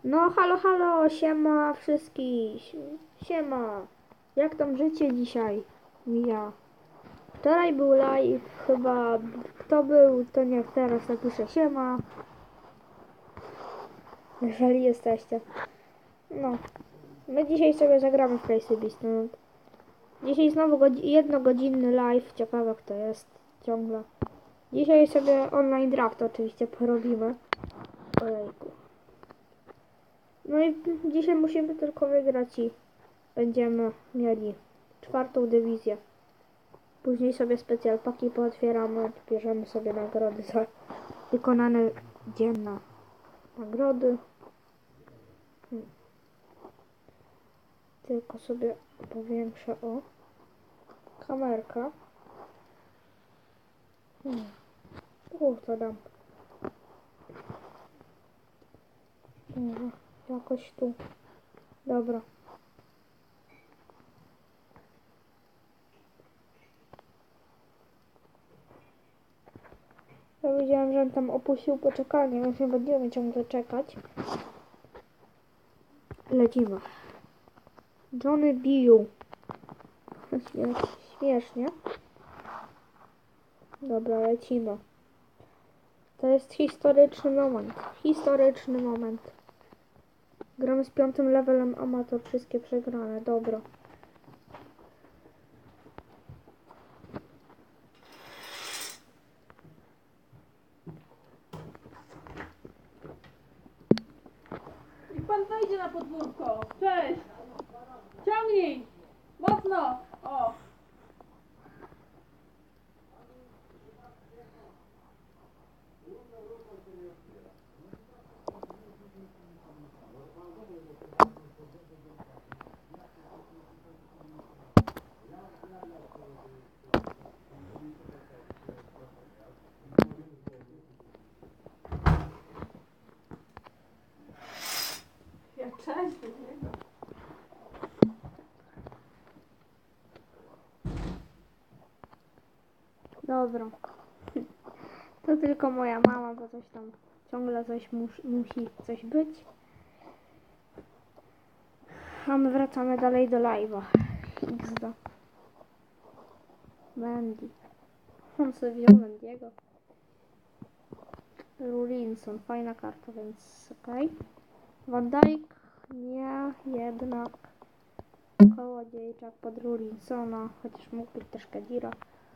No halo, halo, siema wszystkich, siema. Jak tam życie dzisiaj mija? Wczoraj był live, chyba kto był, to niech teraz napisze siema. Jeżeli jesteście. No, my dzisiaj sobie zagramy w Crazy Beast. No. Dzisiaj znowu jednogodzinny live, ciekawe kto jest ciągle. Dzisiaj sobie online draft oczywiście porobimy. Ojejku. No i dzisiaj musimy tylko wygrać i będziemy mieli 4. dywizję. Później sobie specjal paki pootwieramy, bierzemy sobie nagrody za wykonane dzienne nagrody. Tylko sobie powiększę kamerkę. To dam. Dobra, jakoś tu. Dobra. Ja widziałem, że on tam opuścił poczekanie, więc nie będziemy ciągle czekać. Lecimy. Johnny bił. Śmiesznie. Dobra, lecimy. To jest historyczny moment. Historyczny moment. Gramy z 5. levelem amator, wszystkie przegrane. Dobra. Niech pan wejdzie na podwórko. Cześć. Ciągnij. Mocno. O. Ja cześć do niego. Dobra. To tylko moja mama, bo coś tam ciągle coś musi coś być. A my wracamy dalej do live'a. XD. Mandy. On sobie wziął Mandiego. Rulinson, fajna karta, więc okej. Van Dijk, nie, jednak kołodziejczak pod Rulinsona, chociaż mógł być też Kadira.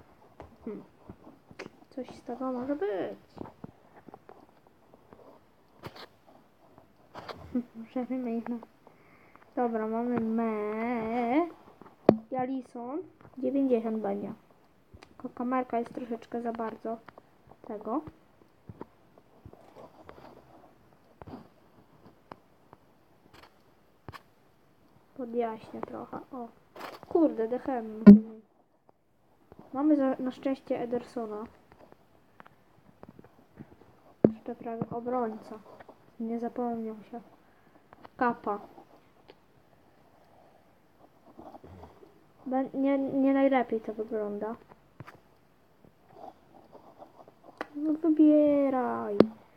Coś z tego może być. Może wymienię. Dobra, mamy i Alisson. 90 będzie. Tylko kamerka jest troszeczkę za bardzo tego. Podjaśnię trochę. O. Kurde, dechem. Mamy na szczęście Edersona. Jeszcze prawie obrońca. Nie zapomniał się. Kapa. Nie najlepiej to wygląda. No wybieraj.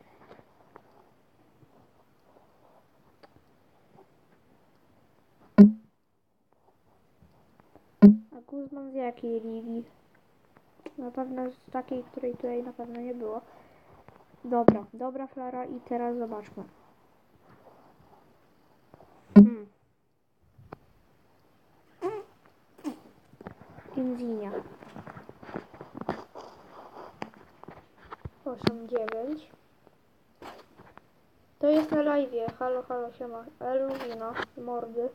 A Guzman z jakiej ligi? Na pewno z takiej, której tutaj na pewno nie było. Dobra flara i teraz zobaczmy. Inzinia. 8-9. To jest na live'ie. Halo, halo, siema. Elwina, mordy.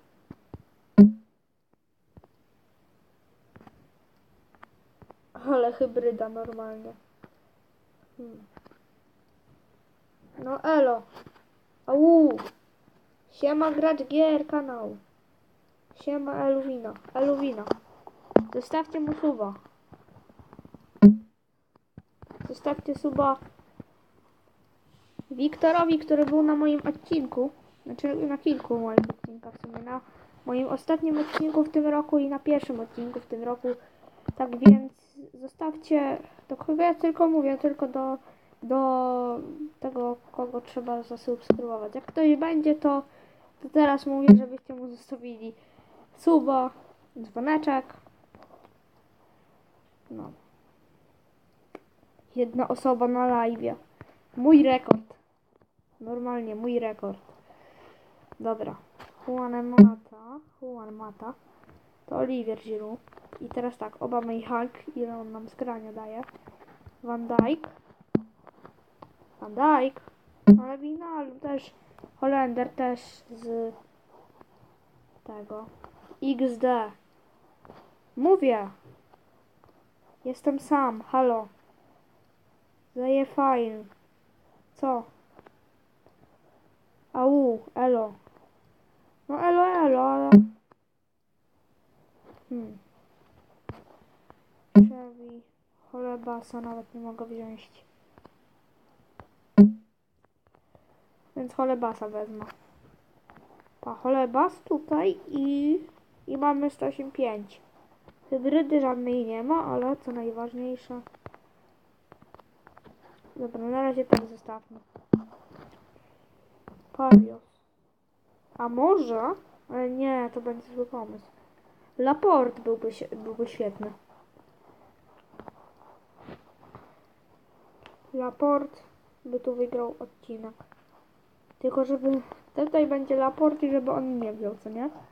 Ale hybryda normalnie. No elo. Au. Siema gracz gier kanał. Siema Elwina. Zostawcie mu suba. Zostawcie suba Wiktorowi, który był na moim odcinku. Znaczy na kilku moich odcinkach w sumie. Na moim ostatnim odcinku w tym roku i na pierwszym odcinku w tym roku. Tak więc zostawcie, to chyba ja tylko mówię, tylko do do tego, kogo trzeba zasubskrybować. Jak ktoś będzie, to teraz mówię, żebyście mu zostawili suba, dzwoneczek. No. Jedna osoba na live. Mój rekord. Normalnie mój rekord. Dobra. Juan Mata. To Olivier Giroud. I teraz tak, Obama i Hulk. Ile on nam zgrania daje? Van Dijk. Ale Wijnaldum też. Holender też z tego. XD. Mówię. Jestem sam. Halo. Zaje fajn. Co? Au, elo. No elo, ale... Chevy. Cholebasa nawet nie mogę wziąć. Więc cholebasa wezmę. Pa, cholebas tutaj i mamy 185. Hybrydy żadnej nie ma, ale co najważniejsze. Dobra, na razie tak zostawmy. Parios. A może? Ale nie, to będzie zły pomysł. Laporte byłby świetny. Laporte by tu wygrał odcinek. Tylko żeby... Tutaj będzie Laporte i żeby on nie wziął, co nie?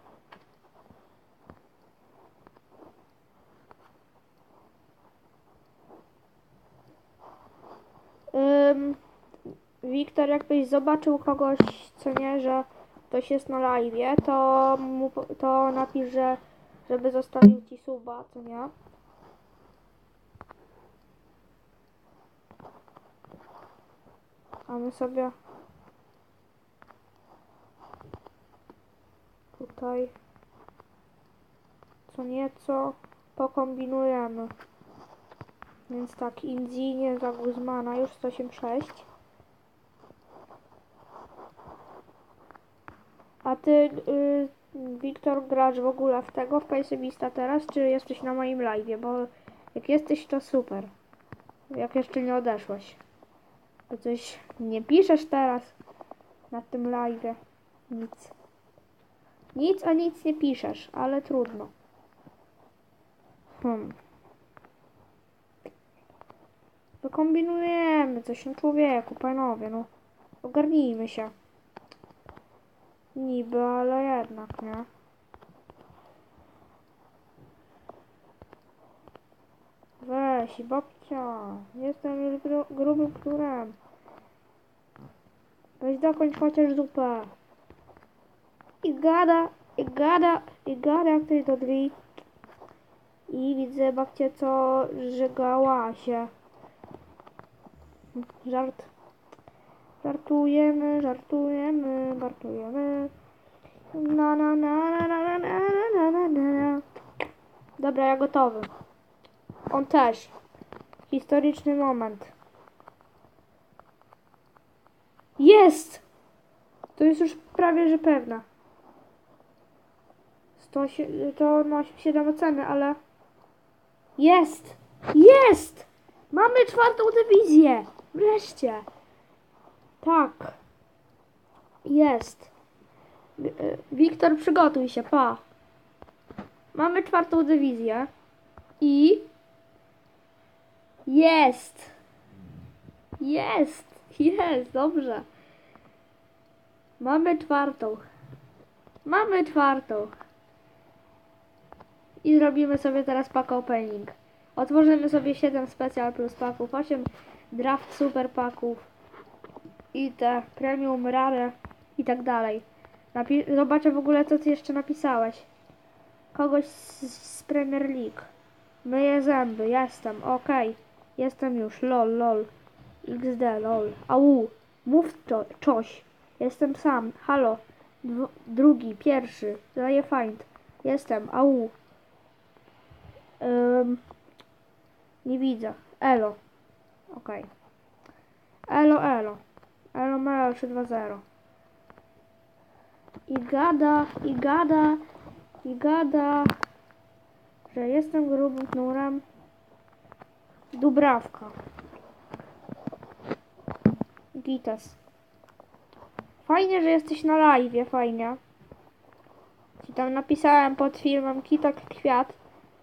Wiktor, jakbyś zobaczył kogoś, co nie, że ktoś jest na live, to napisz, żeby zostawił ci suba, co nie? A my sobie tutaj co nieco pokombinujemy. Więc tak, Indzinie za Guzmana już 186. A ty, Wiktor, grasz w ogóle w tego, w Pesymista teraz, czy jesteś na moim live'ie? Bo jak jesteś, to super. Jak jeszcze nie odeszłeś. To coś nie piszesz teraz na tym live'ie. Nic. Nic, a nic nie piszesz, ale trudno. Wykombinujemy coś, no człowieku, panowie, no. Ogarnijmy się. Niby, ale jednak, nie? Weź, babcia. Jestem już grubym którym. Weź dokończ chociaż dupę. I gada jak ktoś do drzwi. I widzę babcię, co żygała się. Żartujemy. Na. Dobra, ja gotowy. On też. Historyczny moment. Jest! To jest już prawie, że pewna. To ma 7 oceny, ale... Jest! Jest! Mamy 4. dywizję! Wreszcie! Tak. Jest. Wiktor, przygotuj się, pa. Mamy 4. dywizję. I... Jest! Jest, dobrze. Mamy 4. I zrobimy sobie teraz pack opening. Otworzymy sobie 7 special plus paków, 8 draft super paków i te premium rare i tak dalej. Zobaczę w ogóle, co ty jeszcze napisałeś. Kogoś z Premier League. Myję zęby, jestem, okej. Jestem już, lol. XD, lol. Au, mów coś. Jestem sam, halo. Drugi, pierwszy, daję find. Jestem, au. Nie widzę. Elo. Okej. Elo. Elo Melo 320. I gada, że jestem grubym knurem. Dubrawka. Gitas. Fajnie, że jesteś na live, fajnie. Ci tam napisałem pod filmem Kitak Kwiat,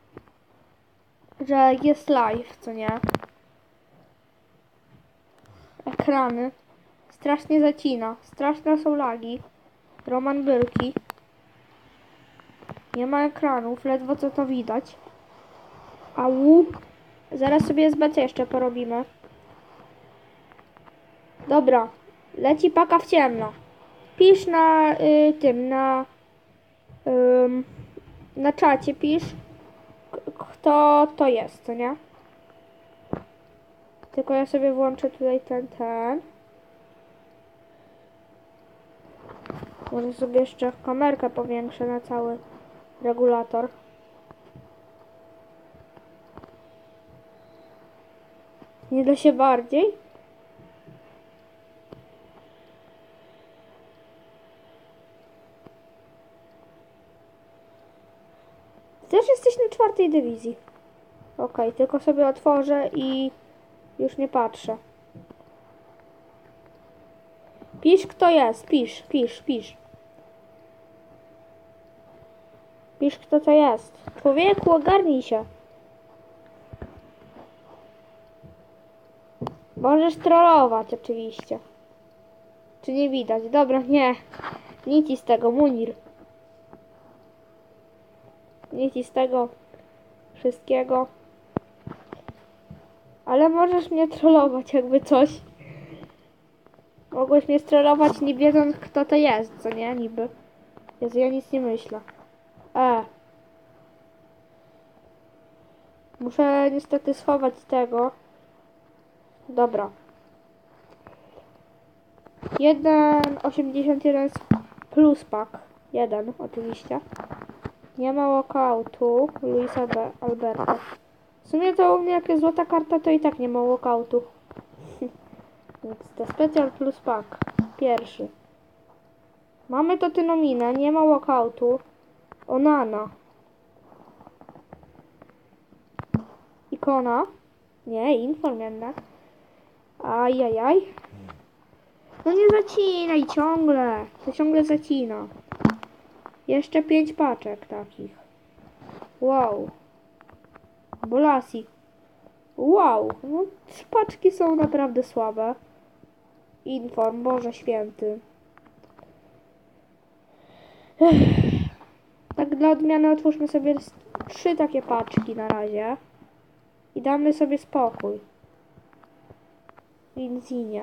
że jest live, co nie? Ekrany. Strasznie zacina. Straszne są lagi. Roman Bylki. Nie ma ekranów, ledwo co to widać. Au. Zaraz sobie SBC jeszcze porobimy. Dobra. Leci paka w ciemno. Pisz na na czacie pisz, kto to jest, co nie? Tylko ja sobie włączę tutaj ten. Może sobie jeszcze kamerkę powiększę na cały regulator. Nie da się bardziej? Też jesteś na 4. dywizji. Okej, tylko sobie otworzę i już nie patrzę. Pisz kto jest, pisz. Pisz kto to jest. Człowieku, ogarnij się. Możesz trollować oczywiście. Czy nie widać? Dobra, nie. Nic z tego, Munir. Nic z tego wszystkiego. Ale możesz mnie trollować jakby coś. Mogłeś mnie strollować nie wiedząc kto to jest, co nie? Niby. Jezu, ja nic nie myślę. Muszę niestety schować tego. Dobra. 1,81 plus pack. 1 oczywiście. Nie ma walkoutu Luisa Alberta. W sumie to u mnie jak jest złota karta, to i tak nie ma walkoutu. Więc to specjal plus pack. Pierwszy. Mamy to Tynomina, nie ma walkoutu. Onana. Ikona. Nie, inform jednak. Ajajaj. No nie zacinaj ciągle. To ciągle zacina. Jeszcze 5 paczek takich. Wow. Bolasi. Wow. No, 3 paczki są naprawdę słabe. Inform, Boże Święty. Tak dla odmiany otwórzmy sobie 3 takie paczki na razie. I damy sobie spokój. Inzinia.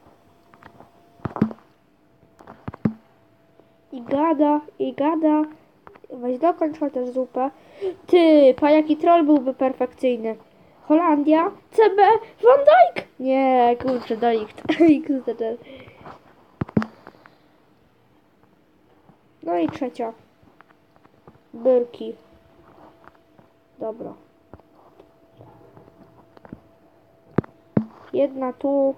I gada. Weź dokończ chociaż zupę. Ty, jaki troll byłby perfekcyjny. Holandia, CB, Van Dijk. Nie, kurczę, Dijk. No i trzecia. Byrki. Dobra. Jedna tu.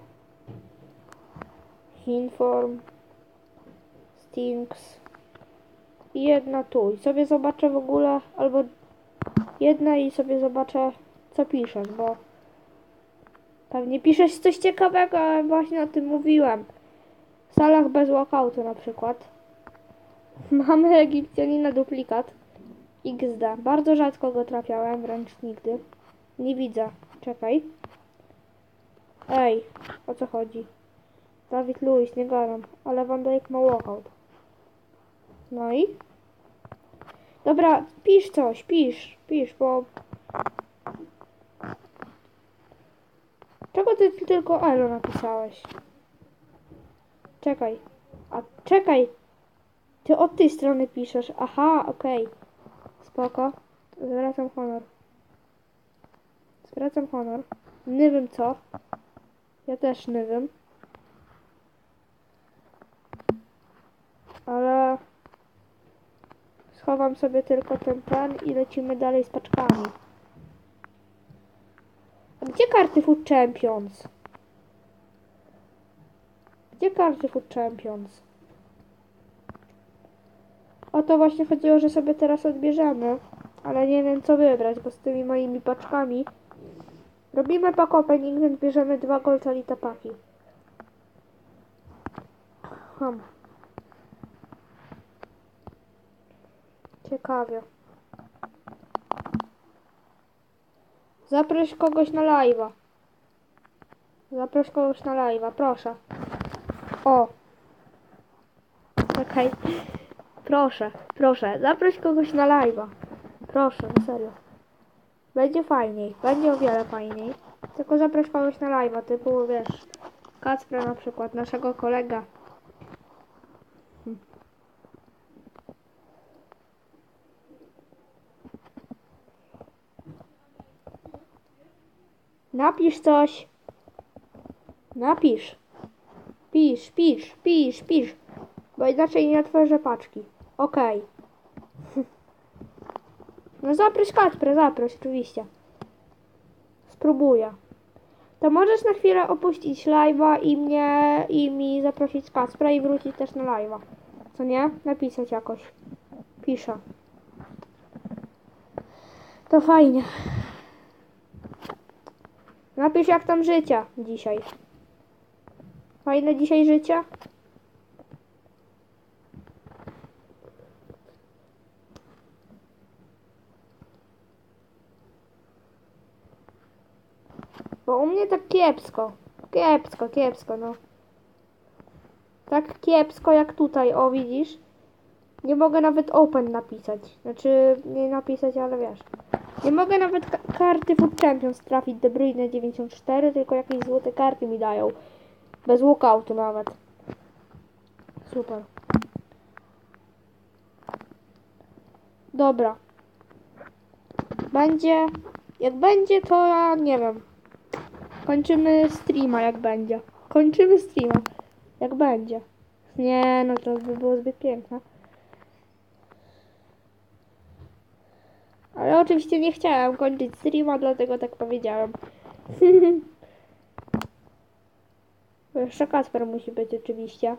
Inform. Stinks. I jedna tu. I sobie zobaczę w ogóle, albo jedna i sobie zobaczę, co piszesz, bo pewnie piszesz coś ciekawego, ale właśnie o tym mówiłem. W salach bez walkoutu na przykład. Mamy Egipcjanina duplikat. XD. Bardzo rzadko go trafiałem, wręcz nigdy. Nie widzę. Czekaj. Ej, o co chodzi? Dawid Luiz, nie gadam, ale Van Dijk ma walkout. No i? Dobra, pisz coś, pisz, bo... Czego ty tylko Elo napisałeś? Czekaj. Ty od tej strony piszesz. Aha, okej. Spoko. Zwracam honor. Nie wiem co. Ja też nie wiem. Ale... Schowam sobie tylko ten i lecimy dalej z paczkami. A gdzie karty Food Champions? O to właśnie chodziło, że sobie teraz odbierzemy. Ale nie wiem co wybrać, bo z tymi moimi paczkami robimy pack opening, więc bierzemy 2 Gold Elite paki. Hmm. Ciekawie. Zaproś kogoś na live'a. Zaproś kogoś na live'a, proszę. O. Czekaj. Proszę, proszę. Zaproś kogoś na live'a. Proszę, no serio. Będzie fajniej. Będzie o wiele fajniej. Tylko zaproś kogoś na live'a, typu, wiesz, Kacpra na przykład, naszego kolega. Napisz coś. Napisz. Pisz. Bo inaczej nie otworzę paczki. Okej. No zaproś Kacpra, zaproś, oczywiście. Spróbuję. To możesz na chwilę opuścić live'a i mi zaprosić Kacpra i wrócić też na live'a. Co nie? Napisać jakoś. Piszę. To fajnie. Napisz jak tam życie dzisiaj. Fajne dzisiaj życie? Bo u mnie tak kiepsko. Kiepsko, no. Tak kiepsko jak tutaj, o widzisz? Nie mogę nawet open napisać. Znaczy, nie napisać, ale wiesz. Nie mogę nawet karty Food Champions trafić De Bruyne 94, tylko jakieś złote karty mi dają. Bez walkoutu nawet. Super. Dobra. Będzie. Jak będzie, to ja nie wiem. Kończymy streama jak będzie. Kończymy streama. Jak będzie. Nie, no to by było zbyt piękne. Ale oczywiście nie chciałem kończyć streama, dlatego tak powiedziałem. Bo jeszcze Kacper musi być oczywiście.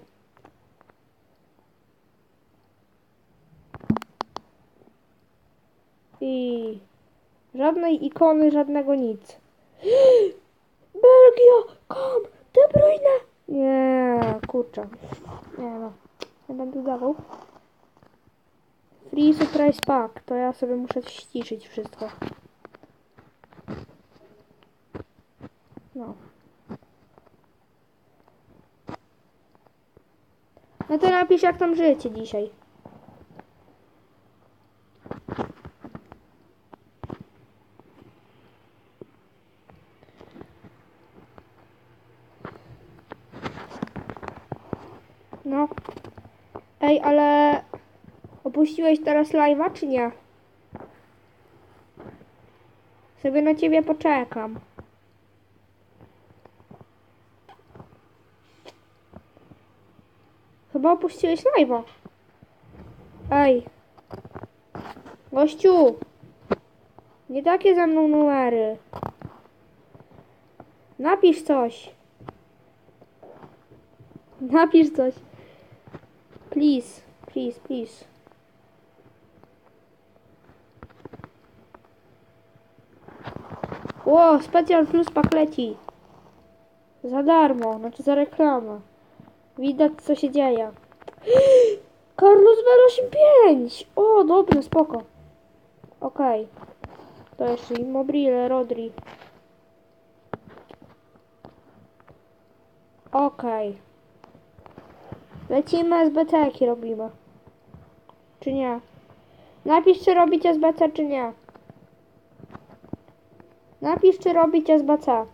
I żadnej ikony, żadnego nic. Belgia! Kom! De Bruyne! Nie, kurczę. Nie no. Nie będę dawał. Free surprise pack. To ja sobie muszę ściszyć wszystko. No. No to napisz jak tam życie dzisiaj. No. Ej, ale opuściłeś teraz live'a, czy nie? Sobie na ciebie poczekam. Chyba opuściłeś live'a. Ej. Gościu. Nie takie ze mną numery. Napisz coś. Napisz coś. Please. Please. Ło, Special Plus pak leci. Za darmo, znaczy za reklamę. Widać co się dzieje. Carlos Vela 85! O, dobre, spoko. Okej. To jeszcze Immobile, Rodri. Okej. Lecimy SBC-ki robimy. Czy nie? Napisz czy robić SBC czy nie. Napisz czy robić SBC.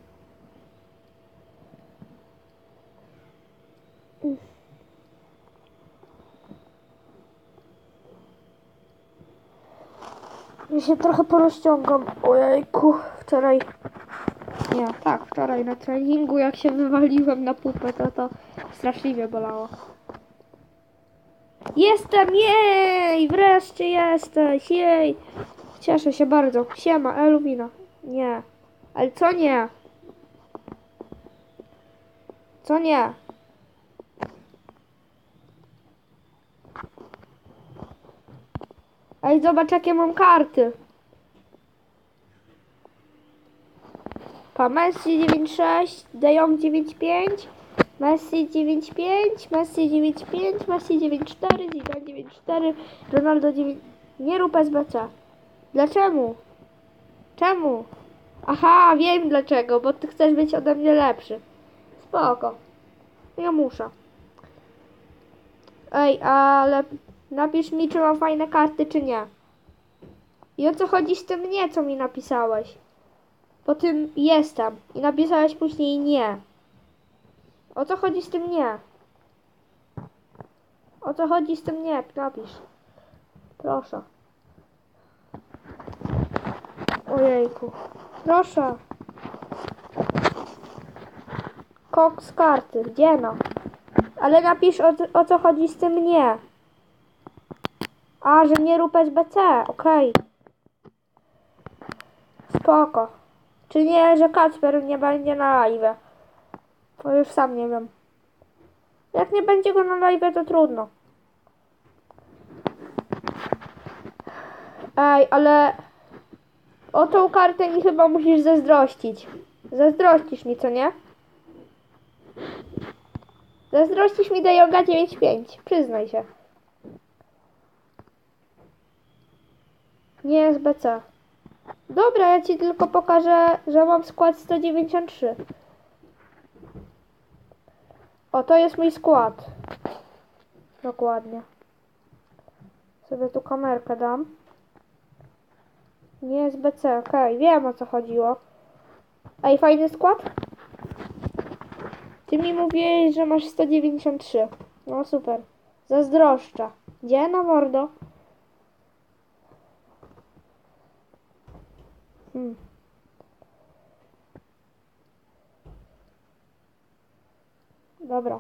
Ja się trochę porozciągam. Ojejku, wczoraj na treningu jak się wywaliłem na pupę, to straszliwie bolało. Jestem, jej! Wreszcie jesteś, jej! Cieszę się bardzo. Siema, Elumina. Nie. Ale co nie? Co nie? Ej, zobacz jakie mam karty. Messi 96, De Jong 95, Messi 9,5, Messi 9,5, Messi 9,4, Zidane 9,4, Ronaldo 9... Nie rób SBC. Dlaczego? Czemu? Aha, wiem dlaczego, bo ty chcesz być ode mnie lepszy. Spoko. Ja muszę. Ej, ale napisz mi, czy mam fajne karty, czy nie. I o co chodzi z tym nie, co mi napisałeś? Po tym jestem. I napisałeś później nie. O co chodzi z tym nie? O co chodzi z tym nie? Napisz. Proszę. Ojejku. Proszę. Koks karty. Gdzie no? Ale napisz o co chodzi z tym nie. A, że nie rób SBC. Okej. Spoko. Czy nie, że Kacper nie będzie na live? Bo już sam nie wiem. Jak nie będzie go na live, to trudno. Ej, ale o tą kartę mi chyba musisz zazdrościć. Zazdrościsz mi, co nie? Zazdrościsz mi De Jonga 9,5. Przyznaj się. Nie SBC. Dobra, ja ci tylko pokażę, że mam skład 193. O, to jest mój skład. Dokładnie. Sobie tu kamerkę dam. Nie SBC, okej, wiem o co chodziło. Ej, fajny skład? Ty mi mówiłeś, że masz 193. No super. Zazdroszczę. Gdzie na mordo? Dobra.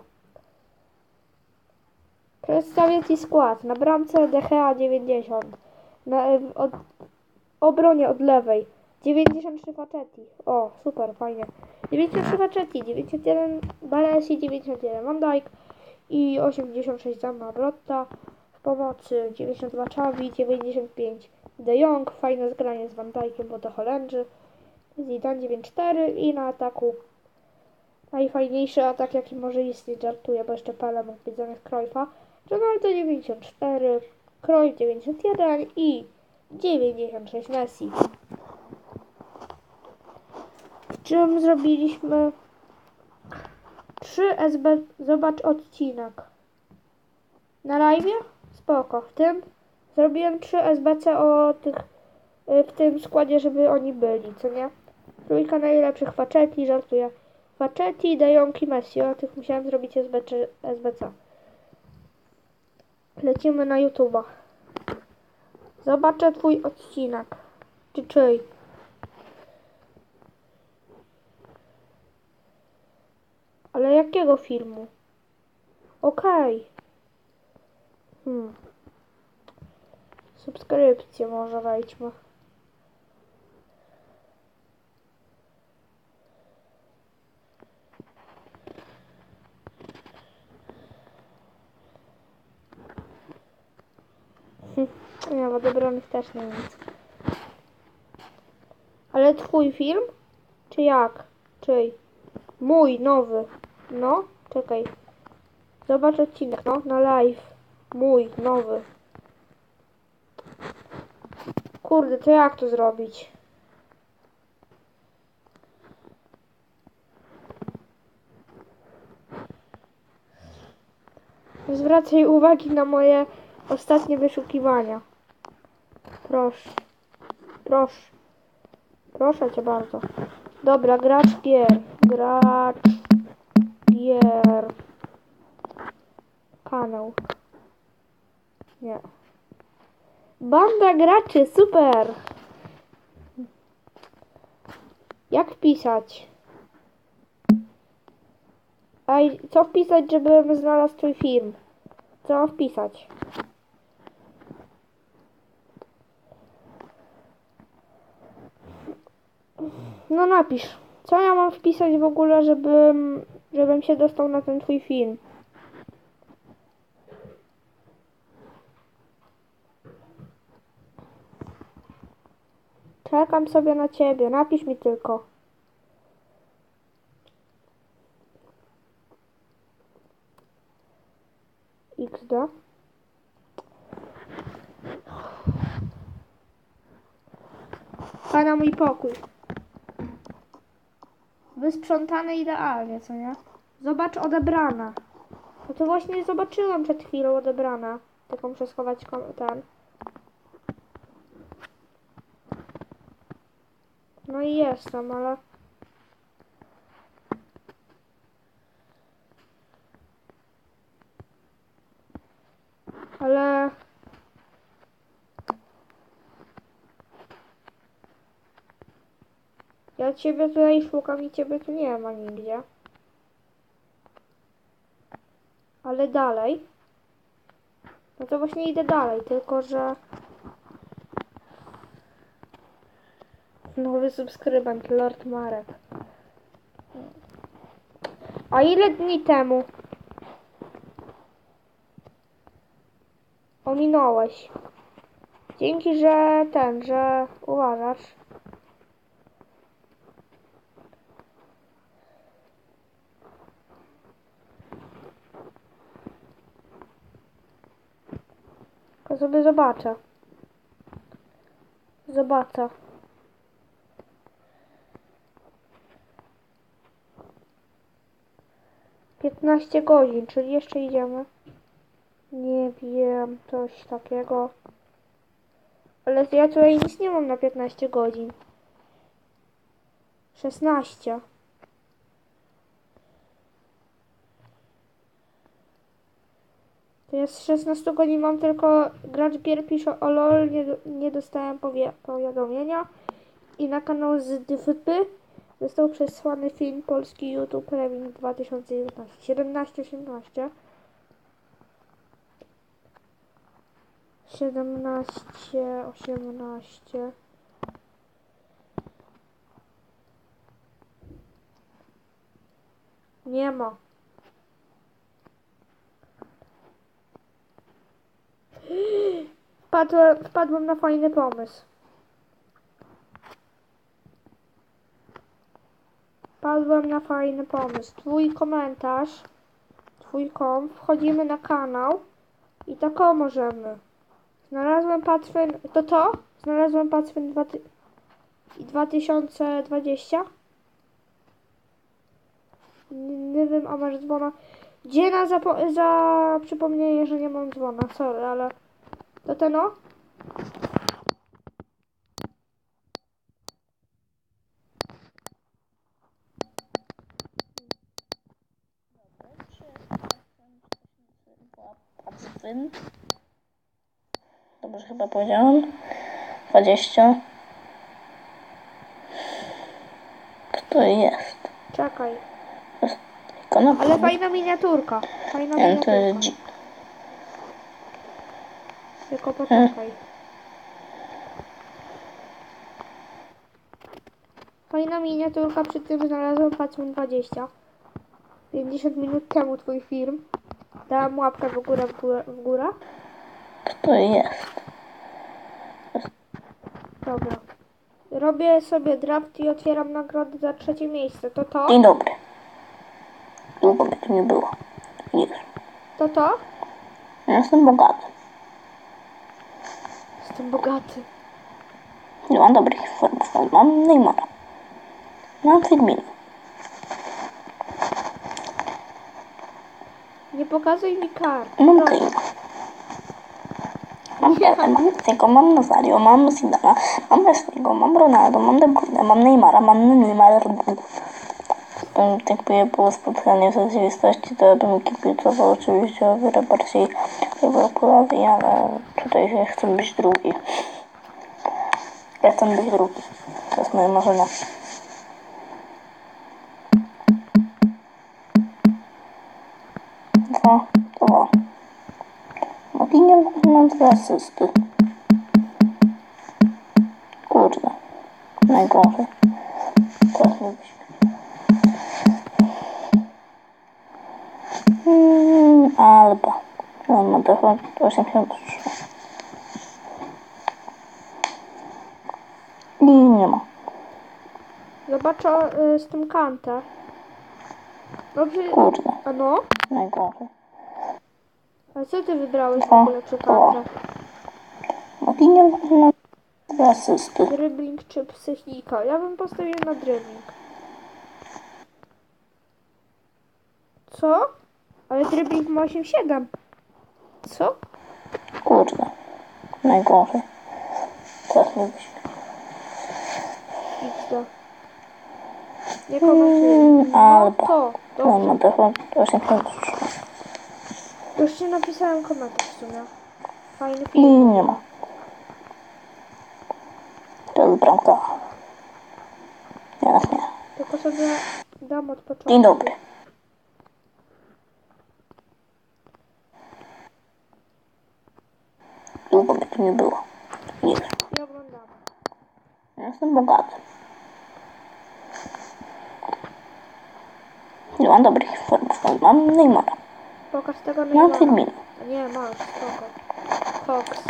Przedstawię ci skład. Na bramce DHA 90. Na obronie od lewej 93 Facchetti. O, super, fajnie. 93 Facchetti, 91 Baresi, 91 Van Dijk i 86 Zammarotta. W pomocy 92 Xavi, 95 De Jong. Fajne zgranie z Van Dijkiem, bo to Holendrzy. Zidane 94 i na ataku najfajniejszy atak, jaki może istnieć, żartuję, bo jeszcze Pele mógł być zamiast Cruyffa. Ronaldo 94, Cruyff 91 i 96 Messi. W czym zrobiliśmy 3 SB... Zobacz odcinek. Na live? Spoko. W tym zrobiłem 3 SBC o tych... w tym składzie, żeby oni byli, co nie? Trójka najlepszych Facchetti, żartuję. Facchetti, De Jong i Messi. O tych musiałem zrobić SBC. Lecimy na YouTube'a. Zobaczę twój odcinek. Czy czyj? Ale jakiego filmu? Okej. Subskrypcję może wejdźmy. Nie, w odebranych też nie wiem. Ale twój film? Czy jak? Czyj? Mój, nowy. No, czekaj. Zobacz odcinek, no, na live. Mój, nowy. Kurde, to jak to zrobić? Zwracaj uwagi na moje ostatnie wyszukiwania. Proszę. Proszę. Proszę cię bardzo. Dobra, gracz gier. Gracz gier. Kanał. Nie. Banda graczy, super. Jak wpisać? Ej, co wpisać, żebym znalazł twój film? Co mam wpisać? No napisz. Co ja mam wpisać w ogóle, żebym się dostał na ten twój film? Czekam sobie na ciebie. Napisz mi tylko. XD. A na mój pokój. Wysprzątane idealnie, co nie? Zobacz, odebrana. No to właśnie zobaczyłam przed chwilą odebrana. Tylko muszę schować ten. No i jestem, ale... Ale... Ja ciebie tutaj szukam i ciebie tu nie ma nigdzie. Ale dalej. No to właśnie idę dalej, tylko że... Nowy subskrybent, Lord Marek. A ile dni temu? Ominąłeś. Dzięki, że uważasz. Tylko sobie zobaczę. Zobaczę. Piętnaście godzin, czyli jeszcze idziemy. Nie wiem, coś takiego. Ale ja tutaj nic nie mam na 15 godzin. 16. To ja z 16 godzin mam tylko gracz gier pisze o LOL, nie dostałem powiadomienia. I na kanał z DFP został przesłany film polski YouTube Premium 2019. 17-18. 17, 18. Nie ma. Wpadłem na fajny pomysł. Wpadłem na fajny pomysł. Twój komentarz, twój komp, wchodzimy na kanał i taką możemy. Znalazłem Patwin, to? Znalazłem Patwin 2020. Nie wiem, a masz dzwona. Dziena za przypomnienie, że nie mam dzwona, sorry, ale to ten o? Patwin. Dobrze chyba powiedziałam. 20. Kto jest? Czekaj. Ikona Ale fajna miniaturka. Fajna miniaturka. Tylko poczekaj. Fajna miniaturka, przy tym znalazłem Patwin 20. 50 minut temu twój film. Dałam łapkę w górę. Kto jest? Dobra. Robię sobie draft i otwieram nagrodę za 3. miejsce. To? Dzień dobry. Długo mnie tu nie było. Widzisz? To? Ja jestem bogaty. Jestem bogaty. Nie mam dobrych formów. Mam Neymara. Mam Firmino. Nie pokazuj mi kart. Mam Proszę. Kane. Mam Pepe, mam Messiego, mam Nazario, mam Zidana, mam Wesley'ego, mam Ronaldo, mam De Bruyne, mam Neymara, mam Neymar. Jakby było spotkanie w rzeczywistości, to bym kibicował oczywiście o wiele bardziej Liverpoolowi, ale tutaj się chcę być drugi. Ja chcę być drugi. To jest moje marzenie. Dwa. Moutinho mam 2 asysty. Kurde. Najgorzej. Teraz nie wyśpię. Alba. On ma dochód 83. I nie ma. Zobaczę z tym kantę. Dobrze. Kurde. A no? Najgorzej. A co ty wybrałeś w ogóle przy kartach? Martinia na asysty. Dribbling czy psychika? Ja bym postawił na dribbling. Co? Ale dribbling ma 8,7. Co? Kurde. Najgorzej. Teraz nie być. XD. Nie komentuję. No Albo. to. On ma Dobrze. telefon 8,3. Już ci napisałem komentarz w sumie. Fajny I film. nie ma. To jest bramka. Jednak nie. Tylko sobie dam od początku. Dzień dobry. Długo mnie tu nie było. Nie wiem. I oglądamy. Ja jestem bogaty. Nie mam dobrych formów. Mam Neymara. Pokaż tego Mam Neymara. Firmino. Nie, masz, spoko. Fox.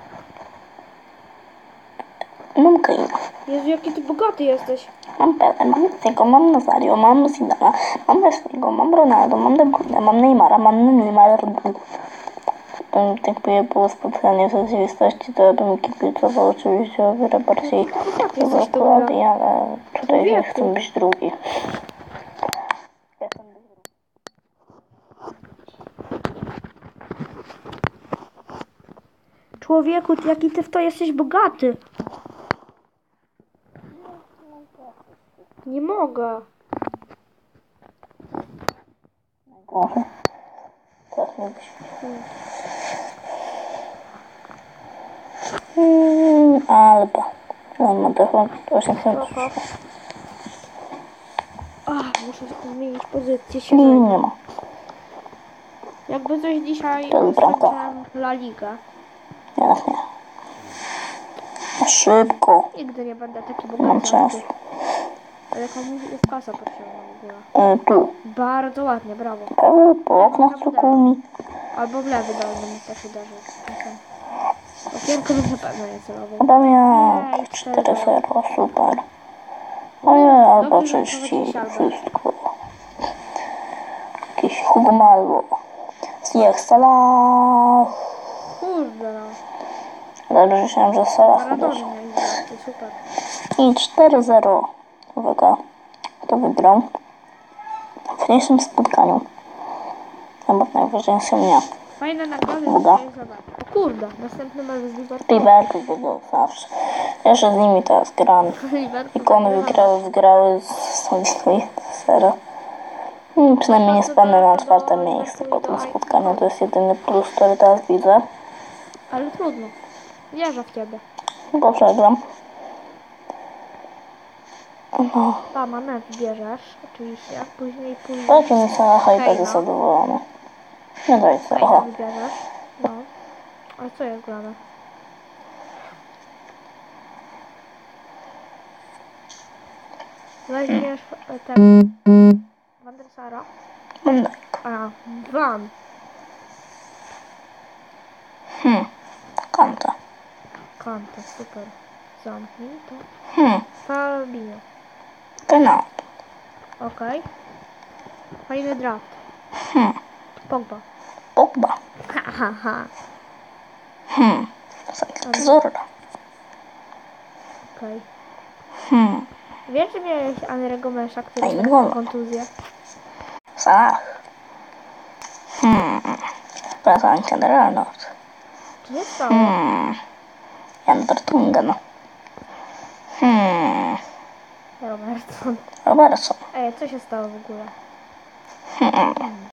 Mam Kane'a. Jezu, jaki ty bogaty jesteś. Mam Pelé, mam Messiego, mam Nazario, mam Zidana, mam Messiego, mam Ronaldo, mam De Bruyne, mam Neymara, mam Neymar. Jakby było spotkanie w rzeczywistości, to bym kibicował oczywiście o wiele bardziej Liverpoolowi, ale tutaj ja chcę być drugi. Człowieku, jaki ty w to jesteś bogaty. Nie mogę. Najgorzej. Teraz nie być. Alba. On ma telefon 8,3. Spoko. Muszę zmienić pozycję I się. nie ma. Jakby coś dzisiaj To jest bramka. skończyłem La Ligę. Jednak nie. Na szybko. Nigdy nie będę taki Mam bogaty jak czas. ty. Ale komu jest kasa potrzebna w ogóle? Tu. Bardzo ładnie, brawo. Prawy po oknach stukał mi. Albo w lewy dolny też uderzył. Okienko bym na pewno nie celował. Chyba miał Jej, 4-0, super. Ojej, albo Dobrze, że czyści prowadziłeś Albert. wszystko. Jakiś Hugo Malvo. Zjech Salah. Kurde no. Ale myślałem, że Salah Maradony uderzy. miałeś brakty, super. I 4-0. Uwaga, kto wygrał? W dzisiejszym spotkaniu. Chyba najważniejszym nie. Fajne nagrody Uwaga. dzisiaj zobacz. O kurde, następny mecz z Liverpoolem. Liverpool wygrał zawsze. Jeszcze z nimi teraz gram. Liverpool Ikony wygrały z Solisтой 0. Przynajmniej nie spadnę na 4. miejsce po tym spotkaniu. To jest jedyny plus, który teraz widzę. Ale trudno. Wierzę w ciebie. Bo przegram. No. Mecz bierzesz, oczywiście. Później pójdziesz. Dajcie mi Salaha i Kane'a. będę zadowolony. Nie daj Kane'a Salaha. wybierzesz. No. Ale co jest grane? Weźmiesz ten Van der Sara. Mam daj. Van. Kanta. Kante, super. Zamknij to. Fabinho. Penal. Okej. Fajny draft. Pogba. Pogba. Hahaha. Zorra. Okej. Wiesz, że miałeś Anrego Mesza, który Fajny dostał gol. kontuzję? Salah. Wracając na Arnold. Czy nie stało? Jan Vertonghen. Robertson. Robertson. Ej, co się stało w ogóle?